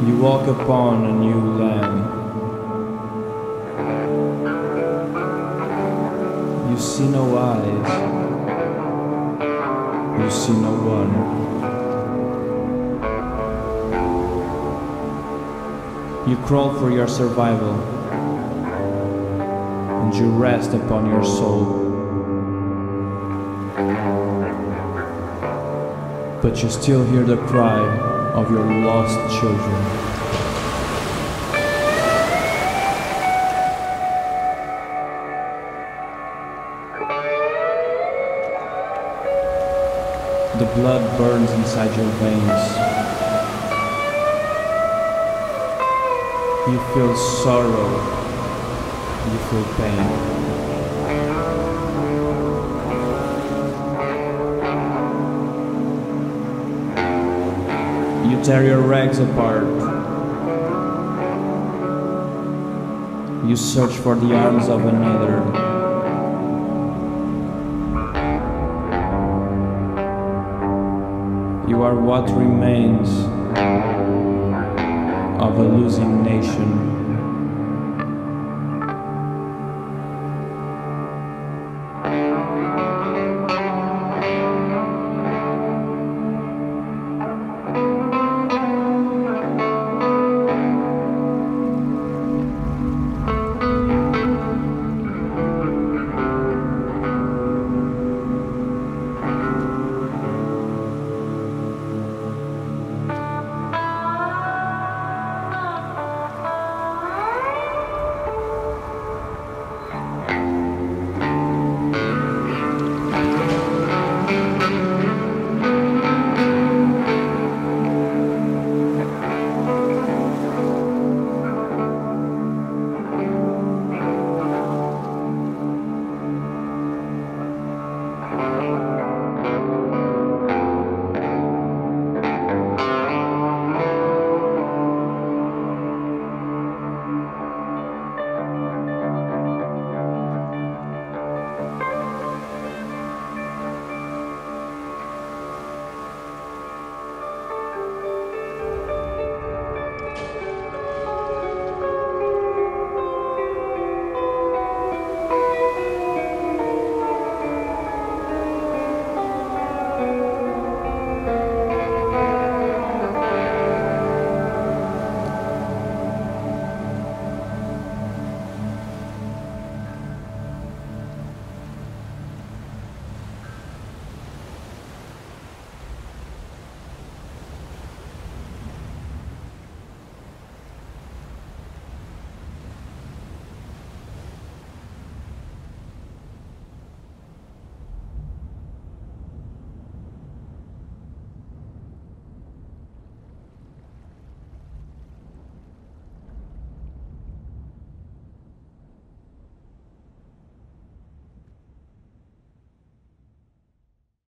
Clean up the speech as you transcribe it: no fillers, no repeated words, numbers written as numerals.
You walk upon a new land. You see no eyes. You see no one. You crawl for your survival, and you rest upon your soul. But you still hear the cry of your lost children. The blood burns inside your veins. You feel sorrow. You feel pain. You tear your rags apart. You search for the arms of another. You are what remains of a losing nation.